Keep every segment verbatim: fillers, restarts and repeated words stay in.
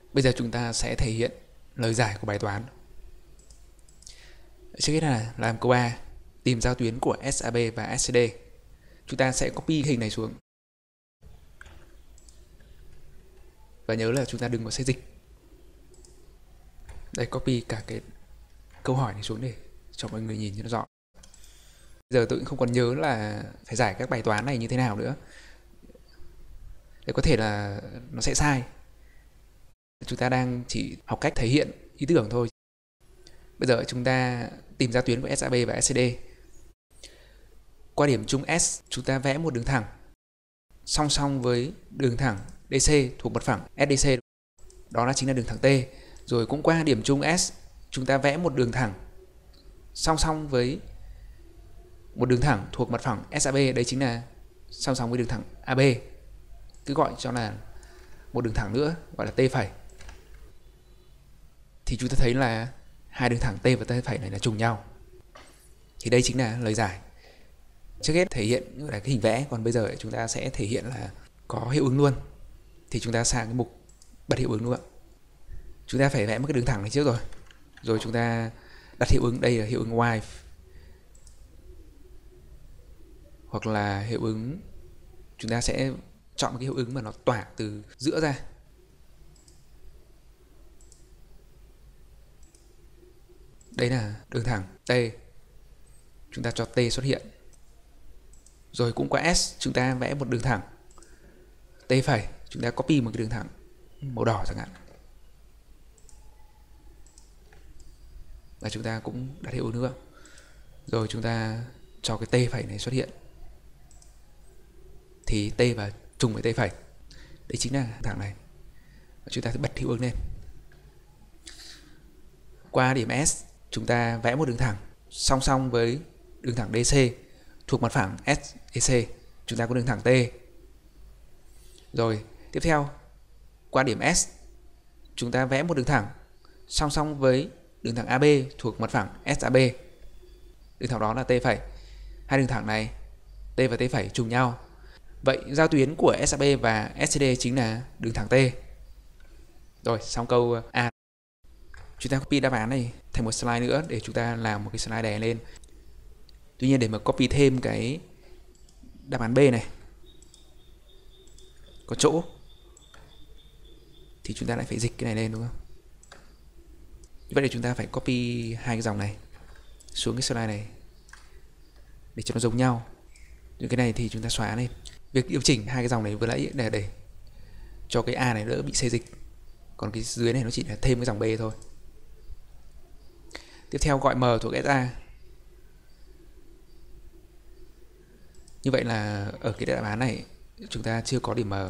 Bây giờ chúng ta sẽ thể hiện lời giải của bài toán. Trước hết là làm câu A, tìm giao tuyến của ét a bê và ét xê đê. Chúng ta sẽ copy hình này xuống. Và nhớ là chúng ta đừng có xê dịch. Đây, copy cả cái câu hỏi này xuống để cho mọi người nhìn cho nó rõ. Bây giờ tôi cũng không còn nhớ là phải giải các bài toán này như thế nào nữa. Để có thể là nó sẽ sai. Chúng ta đang chỉ học cách thể hiện ý tưởng thôi. Bây giờ chúng ta tìm giao tuyến của ét a bê và ét xê đê. Qua điểm chung S, chúng ta vẽ một đường thẳng song song với đường thẳng đê xê thuộc mặt phẳng ét đê xê. Đó là chính là đường thẳng T. Rồi cũng qua điểm chung S, chúng ta vẽ một đường thẳng song song với một đường thẳng thuộc mặt phẳng ét a bê. Đấy chính là song song với đường thẳng a bê. Cứ gọi cho là một đường thẳng nữa, gọi là T phẩy. Thì chúng ta thấy là hai đường thẳng T và T phẩy này là trùng nhau. Thì đây chính là lời giải. Trước hết thể hiện là cái hình vẽ, còn bây giờ chúng ta sẽ thể hiện là có hiệu ứng luôn. Thì chúng ta sang cái mục bật hiệu ứng luôn. Chúng ta phải vẽ một cái đường thẳng này trước rồi. Rồi chúng ta đặt hiệu ứng, đây là hiệu ứng Y. Hoặc là hiệu ứng, chúng ta sẽ chọn một cái hiệu ứng mà nó tỏa từ giữa ra. Đây là đường thẳng T. Chúng ta cho T xuất hiện. Rồi cũng qua S, chúng ta vẽ một đường thẳng T phẩy. Chúng ta copy một cái đường thẳng màu đỏ chẳng hạn. Và chúng ta cũng đặt hiệu ứng nữa. Rồi chúng ta cho cái T phẩy này xuất hiện. Thì T và trùng với T phẩy. Đấy chính là thẳng này. Và chúng ta sẽ bật hiệu ứng lên. Qua điểm S, chúng ta vẽ một đường thẳng song song với đường thẳng đê xê thuộc mặt phẳng ét đê xê. Chúng ta có đường thẳng T. Rồi tiếp theo, qua điểm S, chúng ta vẽ một đường thẳng song song với đường thẳng a bê thuộc mặt phẳng ét a bê. Đường thẳng đó là T phẩy. Hai đường thẳng này T và T phẩy trùng nhau. Vậy giao tuyến của ét a bê và ét xê đê chính là đường thẳng T. Rồi, xong câu A. Chúng ta copy đáp án này thành một slide nữa để chúng ta làm một cái slide đè lên. Tuy nhiên để mà copy thêm cái đáp án B này có chỗ thì chúng ta lại phải dịch cái này lên, đúng không? Vậy thì chúng ta phải copy hai cái dòng này xuống cái slide này để cho nó giống nhau. Những cái này thì chúng ta xóa lên. Việc điều chỉnh hai cái dòng này vừa nãy để để cho cái A này đỡ bị xê dịch. Còn cái dưới này nó chỉ là thêm cái dòng B thôi. Tiếp theo gọi M thuộc ét a. Như vậy là ở cái đáp án này chúng ta chưa có điểm M.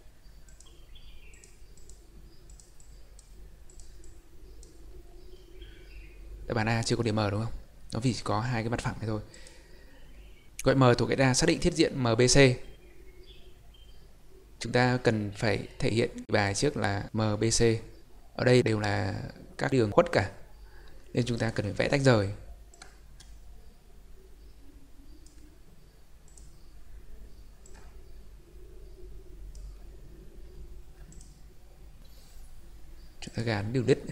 Đáp án A chưa có điểm M đúng không? Nó vì chỉ có hai cái mặt phẳng này thôi. Gọi M thuộc ét a xác định thiết diện em bê xê. Chúng ta cần phải thể hiện bài trước là em bê xê. Ở đây đều là các đường khuất cả. Nên chúng ta cần phải vẽ tách rời. Chúng ta gắn đường đứt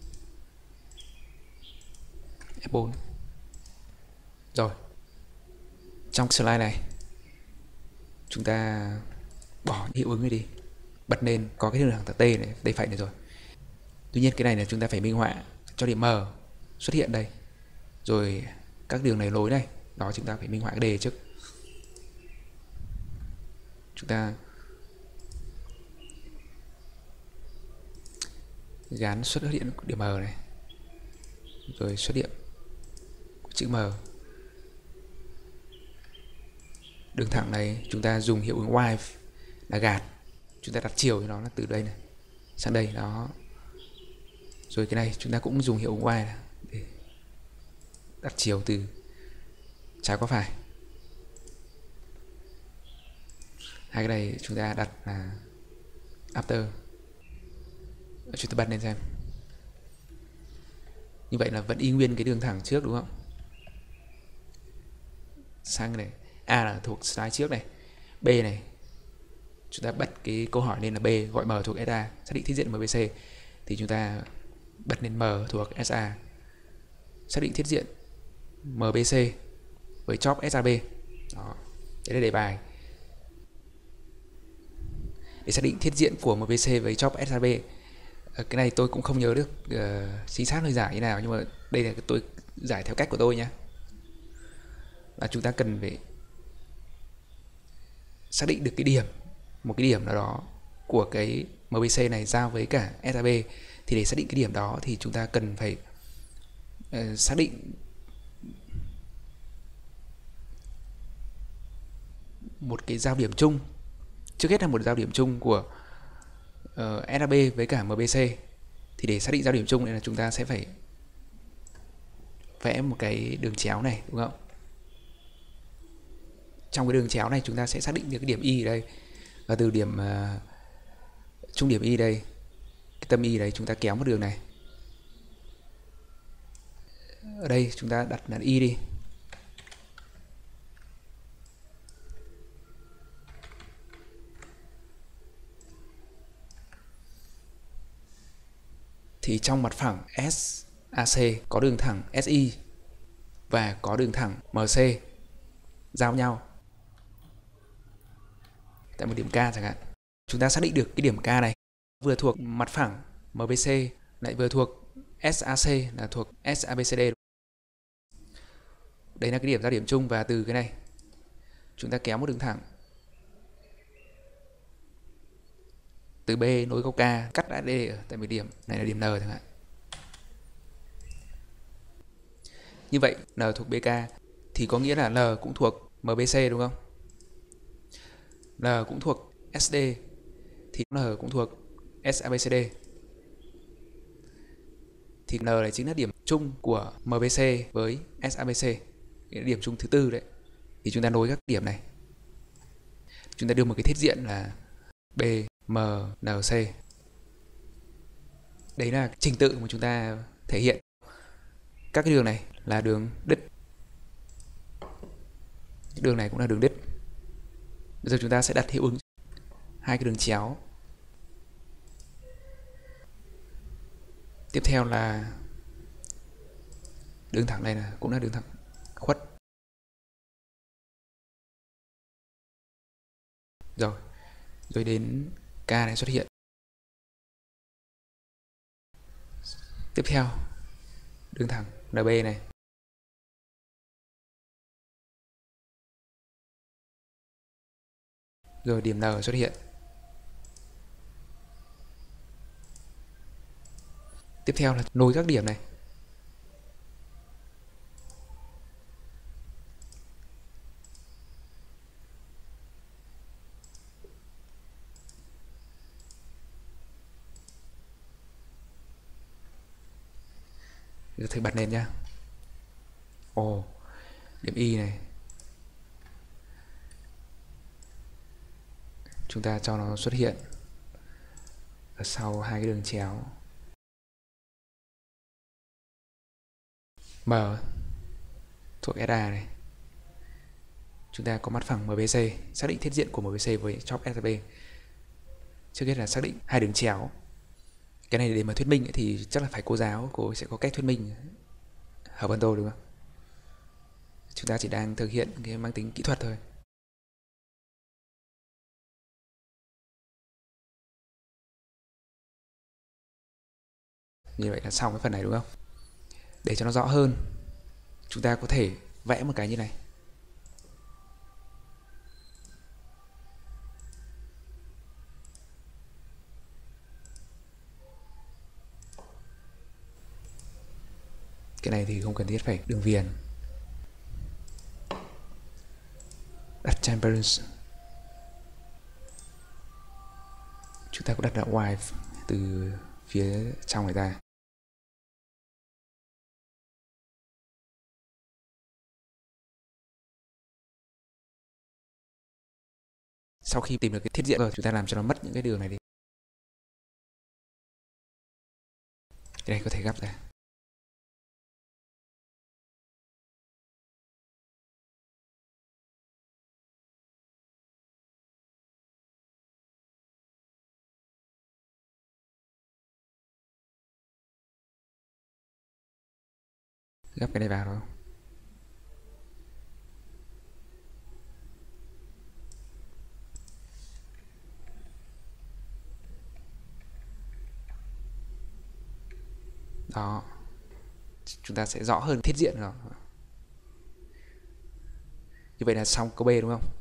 ép bốn. Rồi. Trong slide này chúng ta bỏ hiệu ứng này đi, bật lên có cái đường thẳng T này, T phẩy này rồi. Tuy nhiên cái này là chúng ta phải minh họa cho điểm M xuất hiện đây. Rồi các đường này nối này, đó chúng ta phải minh họa cái đề trước. Chúng ta gắn xuất hiện điểm M này. Rồi xuất hiện chữ M. Đường thẳng này chúng ta dùng hiệu ứng Y là gạt. Chúng ta đặt chiều cho nó là từ đây này sang đây đó. Rồi cái này chúng ta cũng dùng hiệu ứng Y là để đặt chiều từ trái qua phải. Hai cái này chúng ta đặt là after. Chúng ta bật lên xem. Như vậy là vẫn y nguyên cái đường thẳng trước đúng không? Sang cái này A là thuộc slide trước này, B này chúng ta bật cái câu hỏi lên là B gọi M thuộc ét a, xác định thiết diện em bê xê, thì chúng ta bật lên M thuộc ét a, xác định thiết diện em bê xê với chop ét a bê. Đó, đấy là đề bài để xác định thiết diện của em bê xê với chop ét a bê. Cái này tôi cũng không nhớ được uh, chính xác lời giải như nào, nhưng mà đây là tôi giải theo cách của tôi nhé. Là chúng ta cần phải xác định được cái điểm, một cái điểm nào đó của cái em bê xê này giao với cả ét a bê. Thì để xác định cái điểm đó thì chúng ta cần phải uh, xác định một cái giao điểm chung. Trước hết là một giao điểm chung của uh, ét a bê với cả em bê xê. Thì để xác định giao điểm chung này là chúng ta sẽ phải vẽ một cái đường chéo này, đúng không? Trong cái đường chéo này chúng ta sẽ xác định được cái điểm Y ở đây, và từ điểm uh, trung điểm Y đây, cái tâm Y đấy, chúng ta kéo một đường này. Ở đây chúng ta đặt là Y đi. Thì trong mặt phẳng ét a xê có đường thẳng ét i và có đường thẳng em xê giao nhau tại một điểm K chẳng hạn. Chúng ta xác định được cái điểm K này vừa thuộc mặt phẳng em bê xê lại vừa thuộc ét a xê là thuộc ét a bê xê đê. Đấy là cái điểm giao điểm chung, và từ cái này chúng ta kéo một đường thẳng từ B nối câu K cắt A D ở tại một điểm này là điểm N chẳng hạn. Như vậy N thuộc bê ca thì có nghĩa là L cũng thuộc em bê xê đúng không? L cũng thuộc ét đê thì N cũng thuộc ét a bê xê đê. Thì N này chính là điểm chung của em bê xê với ét a bê xê, cái điểm chung thứ tư đấy. Thì chúng ta nối các điểm này, chúng ta đưa một cái thiết diện là B, M, N, C. Đấy là trình tự mà chúng ta thể hiện các cái đường này là đường đích, đường này cũng là đường đích. Bây giờ chúng ta sẽ đặt hiệu ứng hai cái đường chéo. Tiếp theo là đường thẳng này là cũng là đường thẳng khuất. Rồi, rồi đến K này xuất hiện. Tiếp theo đường thẳng en bê này. Rồi điểm N xuất hiện. Tiếp theo là nối các điểm này. Giờ thầy bật lên nhá. Ồ, điểm Y này chúng ta cho nó xuất hiện ở sau hai cái đường chéo. M thuộc ét a này, chúng ta có mặt phẳng em bê xê, xác định thiết diện của em bê xê với chop ét a bê. Trước hết là xác định hai đường chéo. Cái này để mà thuyết minh ấy thì chắc là phải cô giáo, cô sẽ có cách thuyết minh hợp hơn tôi đúng không? Chúng ta chỉ đang thực hiện cái mang tính kỹ thuật thôi. Như vậy là xong cái phần này đúng không? Để cho nó rõ hơn, chúng ta có thể vẽ một cái như này. Cái này thì không cần thiết phải đường viền. Đặt transparency. Chúng ta cũng đặt là white từ phía trong người ta. Sau khi tìm được cái thiết diện rồi, chúng ta làm cho nó mất những cái đường này đi. Cái này có thể gấp ra. Gấp cái này vào rồi. Đó, chúng ta sẽ rõ hơn thiết diện rồi. Như vậy là xong câu B đúng không?